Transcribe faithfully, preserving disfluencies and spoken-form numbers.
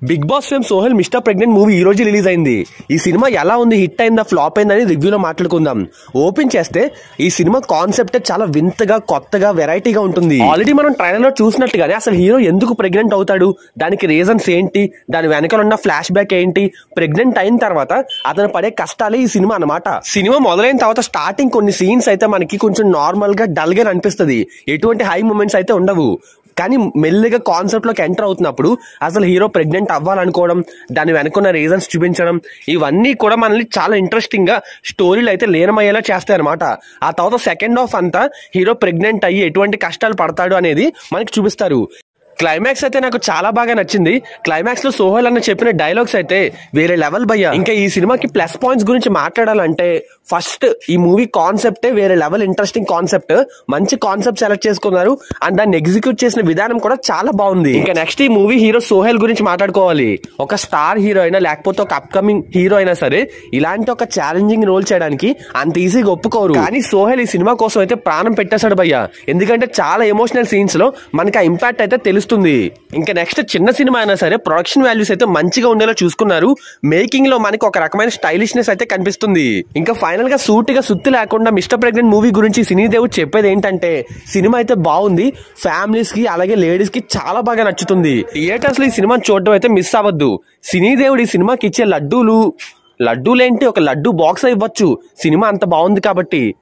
Big Boss fame Sohel mister pregnant movie ఈ రోజు release అయింది. ఈ సినిమా ఎలా ఉంది, హిట్ అయిందా, ఫ్లాప్ అయిందని రివ్యూలో మాట్లాడుకుందాం. ఓపెన్ చేస్తే ఈ సినిమా కాన్సెప్ట్ చాలా వింతగా, కొత్తగా, వెరైటీగా ఉంటుంది. ఆల్రెడీ మనం ట్రైలర్ లో చూసినట్టుగానే అసలు హీరో ఎందుకు ప్రెగ్నెంట్ అవుతాడు, దానికి రీజన్స్ ఏంటి, దాని వెనకాల ఉన్న ఫ్లాష్ బ్యాక్ ఏంటి, ప్రెగ్నెంట్ అయిన తర్వాత అతను పడే కష్టాలే ఈ సినిమా అన్నమాట. సినిమా మొదలైన తర్వాత స్టార్టింగ్ కొన్ని సీన్స్ అయితే మనకి కొంచెం నార్మల్ గా డల్ గా అనిపిస్తుంది. ఎటువంటి హై మూమెంట్స్ అయితే ఉండవు. కానీ మెల్లిగా కాన్సెప్ట్ లోకి ఎంటర్ అవుతున్నప్పుడు అసలు హీరో ప్రెగ్నెంట్ అవ్వాలనుకోవడం, దాని వెనుకున్న రీజన్స్ చూపించడం, ఇవన్నీ కూడా మనల్ని చాలా ఇంట్రెస్టింగ్ గా స్టోరీలు అయితే లీనమయ్యేలా చేస్తాయి అనమాట. ఆ తర్వాత సెకండ్ హాఫ్ అంతా హీరో ప్రెగ్నెంట్ అయ్యి ఎటువంటి కష్టాలు పడతాడు అనేది మనకి చూపిస్తారు. క్లైమాక్స్ అయితే నాకు చాలా బాగా నచ్చింది. క్లైమాక్స్ లో సోహెల్ అన్న చెప్పిన డైలాగ్స్ అయితే వేరే లెవెల్ భయ్యా. ఇంకా ఈ సినిమాకి ప్లస్ పాయింట్స్ గురించి మాట్లాడాలంటే ఫస్ట్ ఈ మూవీ కాన్సెప్టే వేరే లెవెల్ ఇంట్రెస్టింగ్ కాన్సెప్ట్. మంచి కాన్సెప్ట్ సెలెక్ట్ చేసుకున్నారు అండ్ దాన్ని ఎగ్జిక్యూట్ చేసిన విధానం కూడా చాలా బాగుంది. ఇంకా నెక్స్ట్ ఈ మూవీ హీరో సోహెల్ గురించి మాట్లాడుకోవాలి. ఒక స్టార్ హీరో అయినా లేకపోతే ఒక అప్కమింగ్ హీరో అయినా సరే ఇలాంటి ఒక ఛాలెంజింగ్ రోల్ చేయడానికి అంత ఈజీగా ఒప్పుకోరు. కానీ సోహెల్ ఈ సినిమా కోసం అయితే ప్రాణం పెట్టేశాడు భయ్యా. ఎందుకంటే చాలా ఎమోషనల్ సీన్స్ లో మనకి ఆ ఇంపాక్ట్ అయితే తెలుస్తుంది. ఇంకా నెక్స్ట్ చిన్న సినిమా అయినా సరే ప్రొడక్షన్ వాల్యూస్ అయితే మంచిగా ఉండేలా చూసుకున్నారు. మేకింగ్ లో మనకి ఒక రకమైన స్టైలిష్నెస్ అయితే కనిపిస్తుంది. ఇంకా ఫైనల్ గా సూటిగా సుత్తి లేకుండా మిస్టర్ ప్రెగ్నెంట్ మూవీ గురించి సినీ దేవుడు చెప్పేది ఏంటంటే సినిమా అయితే బాగుంది, ఫ్యామిలీస్ కి అలాగే లేడీస్ కి చాలా బాగా నచ్చుతుంది. థియేటర్స్ లో ఈ సినిమా చూడడం అయితే మిస్ అవ్వద్దు. సినీ దేవుడు ఈ సినిమాకి ఇచ్చే లడ్డూలు లడ్డూలేంటి ఒక లడ్డూ బాక్స్ ఇవ్వచ్చు, సినిమా అంత బాగుంది కాబట్టి.